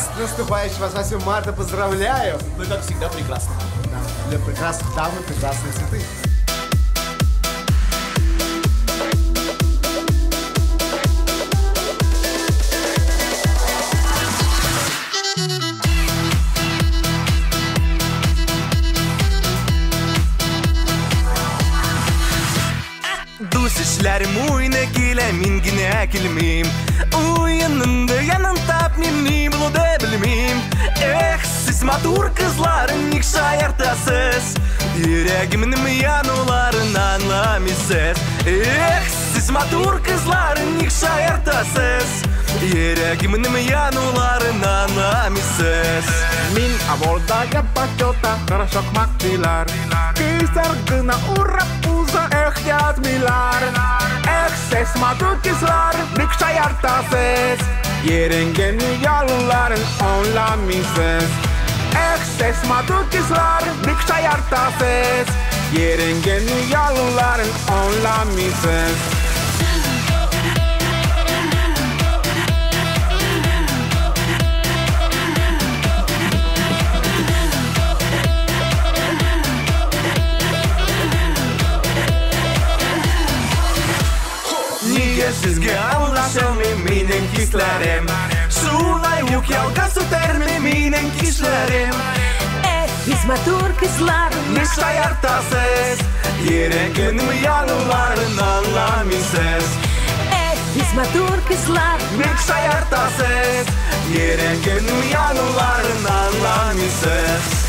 С наступающим вас 8 марта поздравляю. Вы, как всегда, прекрасны. Да, для прекрасных дам и прекрасные цветы. Düşüşlerim uyna kile min gine kilmim Uyanındı yanın tapmim ni bunu da bilmim siz matur kızların nik şayartasız Yüreğimin yanılarını anlamısız siz matur kızların nik şayartasız Yüreğimin yanılarını anlamısız Min abordaga почета, хорошо максилар Кисаргына ура пуза, ятмилар Ses matukislar, nik şayartasız Yerengen yolların anlamısız Ses matukislar, nik şayartasız Yerengen yolların anlamısız Sizge anlaşılmıyor minin hislerim Şunay ukyalga sütermi minin kişlerim Biz matur kızlar ne şayartasız Yüreğimin yanılarını anlamısız Biz matur kızlar ne şayartasız Yüreğimin yanılarını anlamısız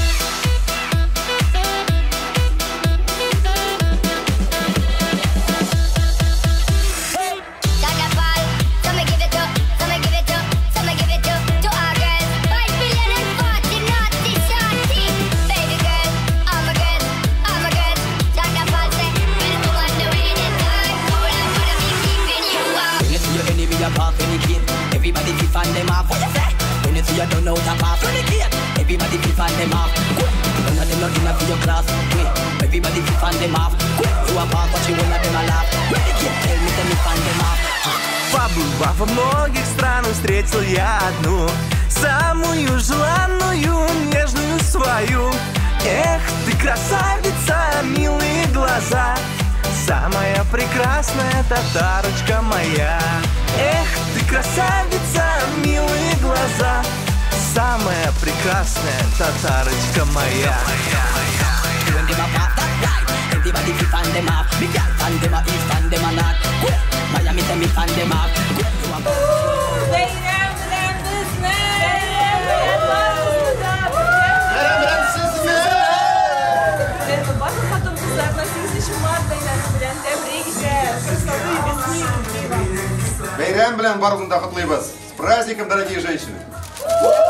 Everybody feel fan them off. What you say? When you see you don't know tap off. Everybody feel fan them off. None of them not in for your class. Everybody feel fan them off. You a park, but you wanna them a laugh. Tell me them fan them off. Побывав во многих странах, встретил я одну самую желанную, нежную свою. Ты красавица, милые глаза, самая прекрасная татарочка моя. Ты красавица, милые глаза, самая прекрасная татарочка моя. Everybody feel fan them off. Me girl fan them off, if fan them or not. Miami tell me fan them off. Bakın kadın kızlarına 8 Mart'ta bilen tebrikler. Красоты, весны, Бейрам bilan barg'unda qutlaymiz. С праздником, дорогие женщины!